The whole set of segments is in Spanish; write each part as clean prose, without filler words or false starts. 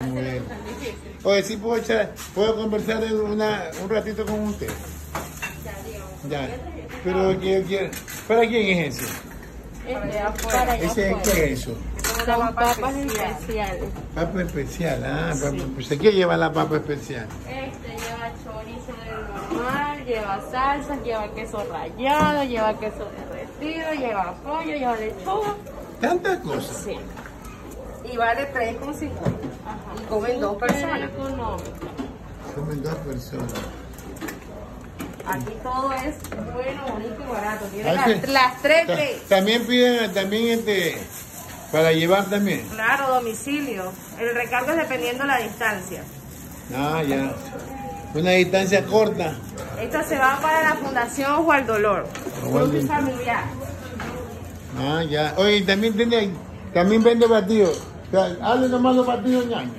bueno. Oye, sí puedo conversar un ratito con usted. Ya. Pero ¿qué quiero? ¿Para quién es ese? Para ¿Ese qué es eso? Son papas especiales. Papa especial, pues ¿qué lleva la papa especial? Lleva chorizo del normal, lleva salsa, lleva queso rallado, lleva queso derretido, lleva pollo, lleva lechuga. ¿Tantas cosas? Sí. Y vale 3,50. Y comen 2 personas. Económico. Comen 2 personas. Aquí todo es bueno, bonito y barato. Tiene Ah, sí. las 3 P. También piden, para llevar también. Claro, domicilio. El recargo es dependiendo de la distancia. Ah, ya. Una distancia corta. Esto se va para la Fundación Ojo al Dolor. Grupo familiar. Ah, ya. Oye, también vende batidos. O sea, hable nomás los batidos, ñaño.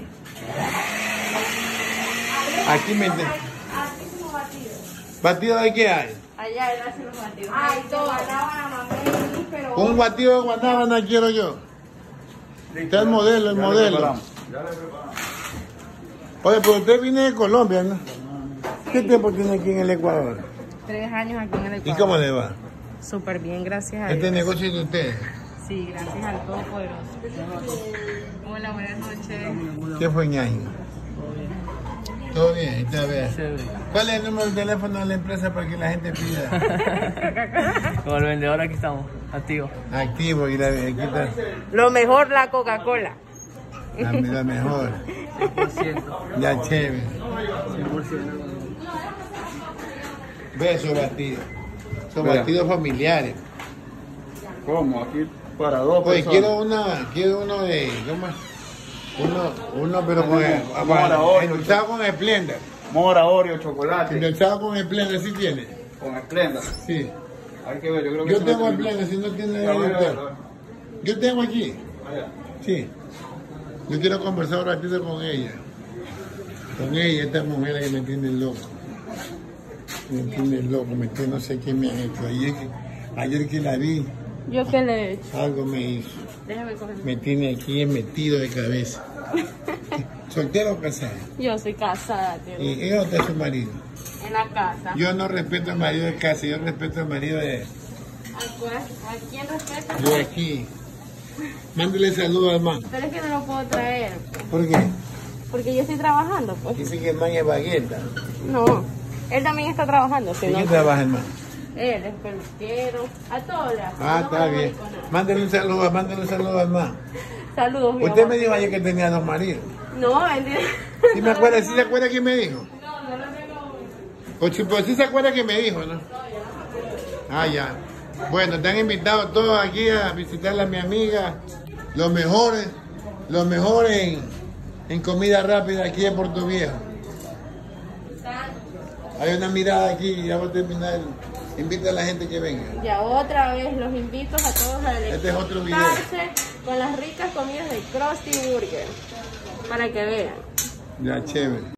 Aquí vende. Altísimo batido. ¿Batidos de qué hay? Allá él hace los batidos. Ay, todo, guanábana, mamey, pero... Un batido de guanábana quiero yo. Está el modelo. Oye, pero usted viene de Colombia, ¿no? ¿Qué tiempo tiene aquí en el Ecuador? 3 años aquí en el Ecuador. ¿Y cómo le va? Súper bien, gracias a Dios. Este negocio es de ustedes. Sí, gracias al Todopoderoso. Hola, buenas noches. ¿Qué fue, ñaño? Todo bien, está bien. ¿Cuál es el número de teléfono de la empresa para que la gente pida? Como el vendedor aquí estamos, activos. Activo y aquí está Lo mejor, la Coca-Cola. la mejor. 100%. Ya chévere. 100%. Ve esos batidos. Son Vea. batidos familiares. ¿Cómo? Aquí para 2 Oye, personas. quiero uno de, ¿cómo es? Uno pero con Mora Oreo. endulzado con Splenda. Mora, Oreo, chocolate. Endulzado con Splenda, ¿sí tiene? Con esplenda. Sí. Hay que ver, yo creo que Yo eso tengo no tiene- Splenda, si no tiene A ver, a ver, a doctor. ver. Yo tengo aquí. Allá. Sí. Yo quiero conversar un ratito con ella. Con ella, esta mujer que me tiene loco. Me tiene loco, no sé qué me ha hecho. Ayer que la vi, ¿Yo qué le he hecho? algo me hizo. Déjame coger. Me tiene aquí metido de cabeza. ¿Soltero o casado? Yo soy casada, tío. ¿Y dónde está su marido? En la casa. Yo no respeto al marido de casa, yo respeto al marido de... ¿A quién respeta? Yo aquí. Mándele saludos al man. Pero es que no lo puedo traer. ¿Por qué? Porque yo estoy trabajando, pues. Dice que el man es bagueta. No. Él también está trabajando, si ¿Y no. qué trabaja el man? Él es peluquero. A todos le hace. Ah, No está me bien. con nada. Mándele un saludo al man. Saludos, mi Usted amor. me dijo ayer que tenía 2 maridos. No, él tiene... ¿Sí me acuerda? ¿Sí se acuerda que me dijo? No, no lo tengo. Pues sí se acuerda que me dijo, ¿no? Ah, ya. Bueno, están invitados todos aquí a visitar a mi amiga. Los mejores en comida rápida aquí en Puerto Viejo. Hay una mirada aquí, ya voy a terminar. Invita a la gente que venga. Ya otra vez los invito a todos a Este es otro video. deleitarse con las ricas comidas de Krusty Burger. Para que vean. Ya, chévere.